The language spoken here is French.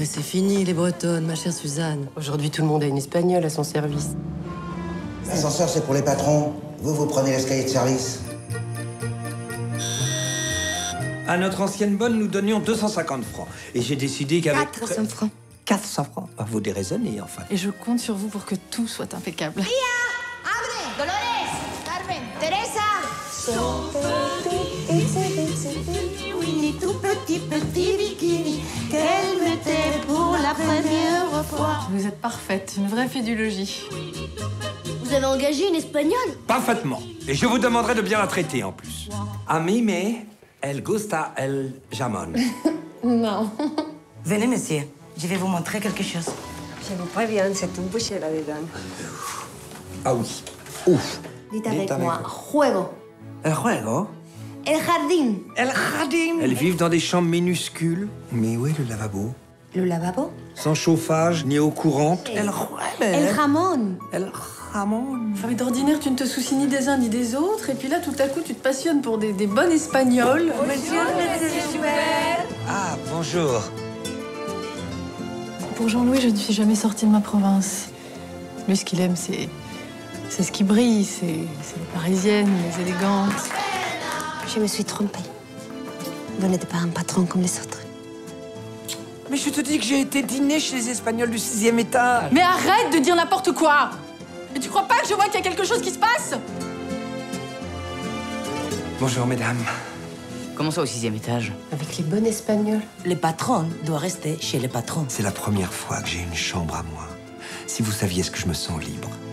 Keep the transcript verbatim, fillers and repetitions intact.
mais c'est fini, les Bretonnes, ma chère Suzanne. Aujourd'hui, tout le monde a une Espagnole à son service. L'ascenseur, c'est pour les patrons. Vous, vous prenez l'escalier de service. À notre ancienne bonne, nous donnions deux cent cinquante francs. Et j'ai décidé qu'avec... quatre cents francs. quatre cents francs. Bah, vous déraisonnez, enfin. Et je compte sur vous pour que tout soit impeccable. Tia, abre, Dolores, Carmen, Teresa. Winnie, tout petit, petit bikini, qu'elle mettait pour la première fois. Vous êtes parfaite, une vraie fille du logis. Vous avez engagé une Espagnole? Parfaitement. Et je vous demanderai de bien la traiter, en plus. A mí me, el gusta el jamón. Non. Venez, monsieur. Je vais vous montrer quelque chose. Je vous préviens, c'est une bouchée là-dedans. Ah oui. Ouf. Dites avec moi, juego. El juego? El jardín. El jardín. Elles vivent dans des chambres minuscules. Mais où est le lavabo? Le lavabo. Sans chauffage, ni eau courante. El juego. El jamón. El jamón. Enfin, mais d'ordinaire, tu ne te soucies ni des uns ni des autres. Et puis là, tout à coup, tu te passionnes pour des, des bonnes Espagnoles. Monsieur, monsieur Joubert. Ah, bonjour. Pour Jean-Louis, je ne suis jamais sortie de ma province. Lui, ce qu'il aime, c'est... c'est ce qui brille, c'est c'est les parisiennes, les élégantes. Je me suis trompée. Vous n'êtes pas un patron comme les autres. Mais je te dis que j'ai été dîner chez les Espagnols du sixième étage. Mais arrête de dire n'importe quoi! Et tu crois pas que je vois qu'il y a quelque chose qui se passe? Bonjour, mesdames. Comment ça, au sixième étage? Avec les bonnes Espagnoles. Les patrons doivent rester chez les patrons. C'est la première fois que j'ai une chambre à moi. Si vous saviez ce que je me sens libre.